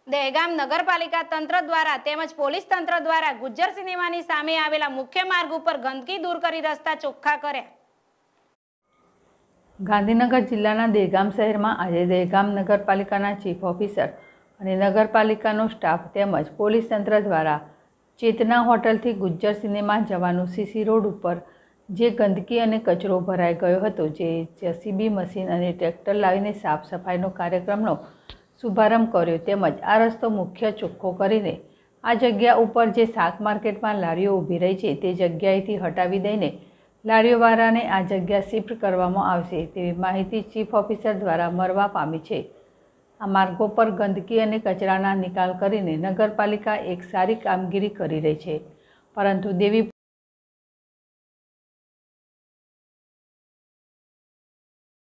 દહેગામ નગરપાલિકા તંત્ર દ્વારા તેમજ પોલીસ તંત્ર દ્વારા ગુજ્જર સિનેમાની સામે આવેલા મુખ્ય માર્ગ ઉપર ગંદકી દૂર કરી રસ્તા ચોખ્ખા કર્યા। ગાંધીનગર જિલ્લાના દહેગામ શહેરમાં આજે દહેગામ નગરપાલિકાના ચીફ ઓફિસર અને નગરપાલિકાનો સ્ટાફ તેમજ પોલીસ તંત્ર દ્વારા ચેતના હોટલથી ગુજ્જર સિનેમા જવાનું સીસી રોડ ઉપર જે ગંદકી અને કચરો ભરાઈ ગયો હતો, જે જેસીબી મશીન અને ટ્રેક્ટર લાવીને સાફ સફાઈનો કાર્યક્રમનો શુભારંભ કર્યો તેમજ આ રસ્તો મુખ્ય ચોખ્ખો કરીને આ જગ્યા ઉપર જે શાક માર્કેટમાં લારીઓ ઊભી રહી છે તે જગ્યાએથી હટાવી દઈને લારીઓવાળાને આ જગ્યા શિફ્ટ કરવામાં આવશે તેવી માહિતી ચીફ ઓફિસર દ્વારા મળવા પામી છે। આ માર્ગો પર ગંદકી અને કચરાના નિકાલ કરીને નગરપાલિકા એક સારી કામગીરી કરી રહી છે, પરંતુ દેવી